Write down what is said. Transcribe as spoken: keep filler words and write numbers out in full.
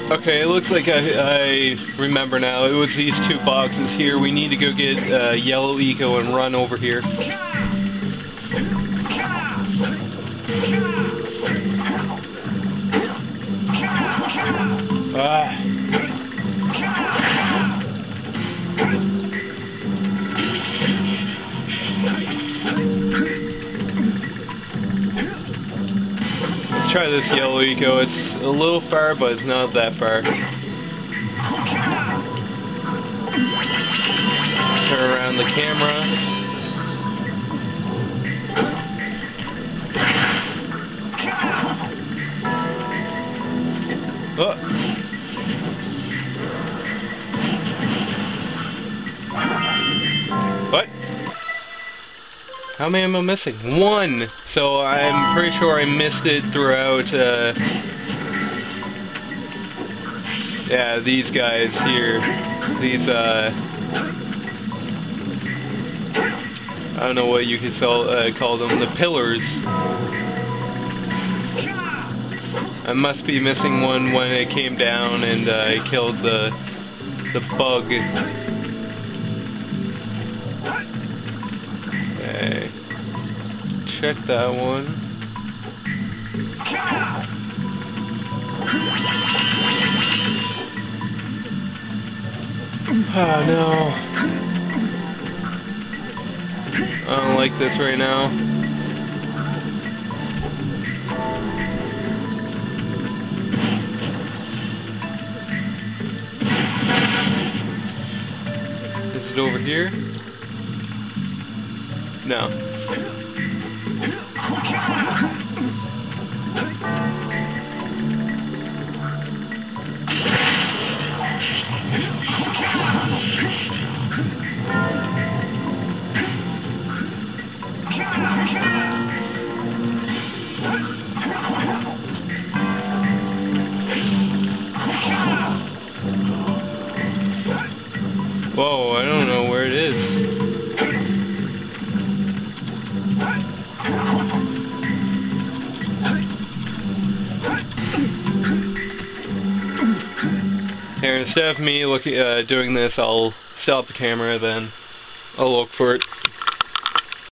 Okay, it looks like I, I remember now. It was these two boxes here. We need to go get uh, yellow eco and run over here. Ah. Let's try this yellow eco. It's a little far, but it's not that far. Turn around the camera. Oh. What? How many am I missing? One! So I'm pretty sure I missed it throughout, uh... yeah, these guys here. These, uh... I don't know what you could call, uh, call them. The pillars. I must be missing one when it came down and uh, I killed the, the bug. Okay. Check that one. Oh no. I don't like this right now. Is it over here? No. Whoa, I don't know where it is. Here, instead of me looking, uh, doing this, I'll stop the camera, then I'll look for it.